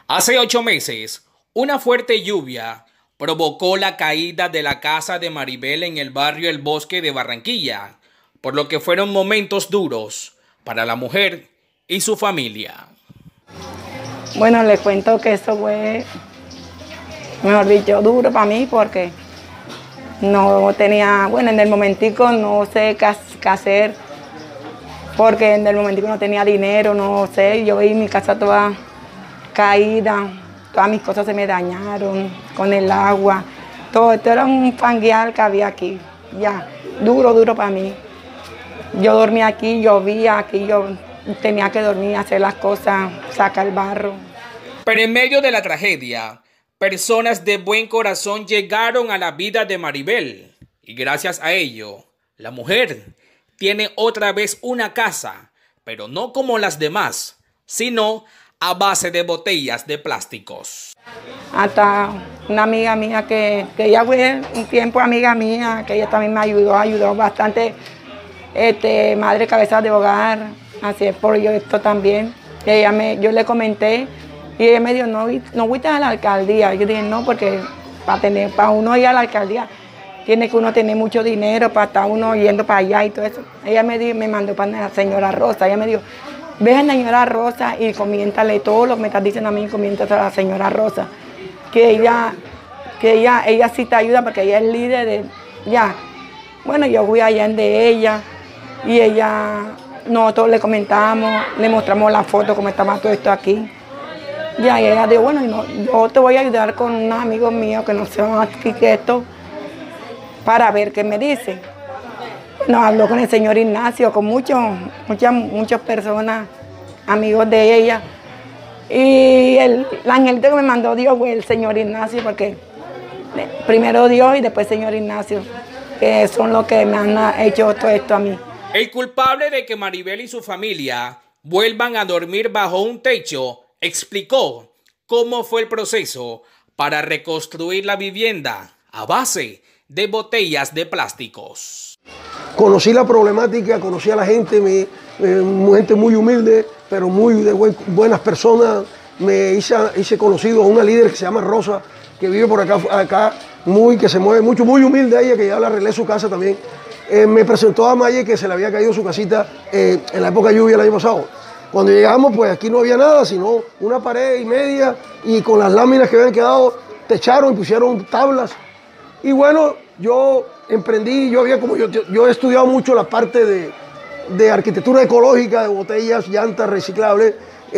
Hace 8 meses, una fuerte lluvia provocó la caída de la casa de Maribel en el barrio El Bosque de Barranquilla, por lo que fueron momentos duros para la mujer y su familia. Bueno, les cuento que eso fue, mejor dicho, duro para mí porque no tenía, bueno, en el momentico no sé qué hacer, porque en el momentico no tenía dinero, no sé, yo vi mi casa toda caída, todas mis cosas se me dañaron con el agua, todo esto era un fangueal que había aquí, ya, duro para mí. Yo dormía aquí, llovía aquí, yo tenía que dormir, hacer las cosas, sacar el barro. Pero en medio de la tragedia, personas de buen corazón llegaron a la vida de Maribel y gracias a ello, la mujer tiene otra vez una casa, pero no como las demás, sino a base de botellas de plásticos. Hasta una amiga mía que ella fue un tiempo amiga mía, que ella también me ayudó bastante, madre cabeza de hogar, así es por yo esto también. Yo le comenté y ella me dijo, no fuiste a la alcaldía. Yo dije, no, porque para uno ir a la alcaldía tiene que uno tener mucho dinero para estar uno yendo para allá y todo eso. Ella me mandó para la señora Rosa, ella me dijo, ve a la señora Rosa y comiéntale todo lo que me estás diciendo a mí, comiéntale a la señora Rosa, que ella sí te ayuda porque ella es líder de, ya. Bueno, yo fui allá de ella y nosotros le comentamos, le mostramos la foto, cómo estaba todo esto aquí. Ya, y ella dijo, bueno, yo te voy a ayudar con unos amigos míos que no son arquitectos para ver qué me dice. Bueno, habló con el señor Ignacio, con muchas personas, amigos de ella. Y el angelito que me mandó Dios fue el señor Ignacio, porque primero Dios y después el señor Ignacio, que son los que me han hecho todo esto a mí. El culpable de que Maribel y su familia vuelvan a dormir bajo un techo explicó cómo fue el proceso para reconstruir la vivienda a base de botellas de plásticos. Conocí la problemática, conocí a la gente, gente muy humilde, pero muy de buenas personas. Me hice conocido a una líder que se llama Rosa, que vive por acá que se mueve mucho, muy humilde ella, que ya le arreglé su casa también. Me presentó a Maye que se le había caído su casita en la época de lluvia el año pasado. Cuando llegamos, pues aquí no había nada, sino una pared y media, y con las láminas que habían quedado, techaron y pusieron tablas. Y bueno, yo emprendí, yo he estudiado mucho la parte de arquitectura ecológica, de botellas, llantas reciclables.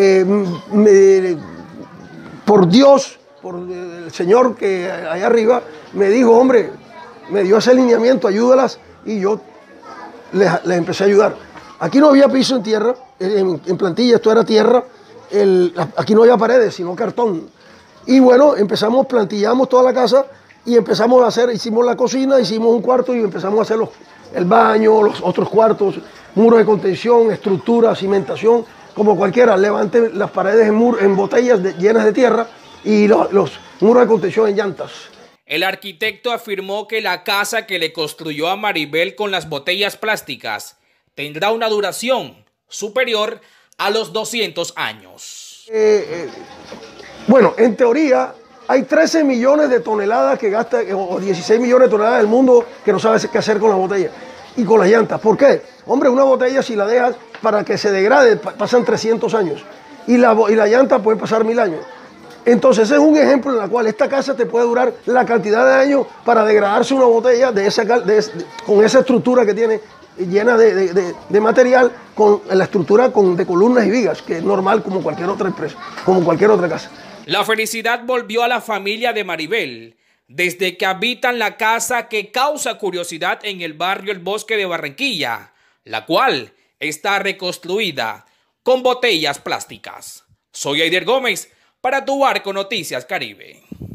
Por Dios, por el Señor que allá arriba, me dijo, hombre, me dio ese lineamiento, ayúdalas, y yo les empecé a ayudar. Aquí no había piso en tierra, en plantilla, esto era tierra, aquí no había paredes, sino cartón. Y bueno, plantillamos toda la casa y empezamos a hacer, hicimos la cocina, hicimos un cuarto y empezamos a hacer el baño, los otros cuartos, muros de contención, estructura, cimentación, como cualquiera. Levanten las paredes en botellas llenas de tierra y los muros de contención en llantas. El arquitecto afirmó que la casa que le construyó a Maribel con las botellas plásticas tendrá una duración superior a los 200 años. Bueno, en teoría hay 13 millones de toneladas que gasta, o 16 millones de toneladas del mundo que no sabe qué hacer con la botella y con las llantas. ¿Por qué? Hombre, una botella si la dejas para que se degrade pasan 300 años y la llanta puede pasar 1000 años. Entonces ese es un ejemplo en el cual esta casa te puede durar la cantidad de años para degradarse una botella con esa estructura que tiene llena de material, con la estructura de columnas y vigas, que es normal como cualquier otra empresa, como cualquier otra casa. La felicidad volvió a la familia de Maribel desde que habitan la casa que causa curiosidad en el barrio El Bosque de Barranquilla, la cual está reconstruida con botellas plásticas. Soy Aider Gómez para Tu Barco Noticias Caribe.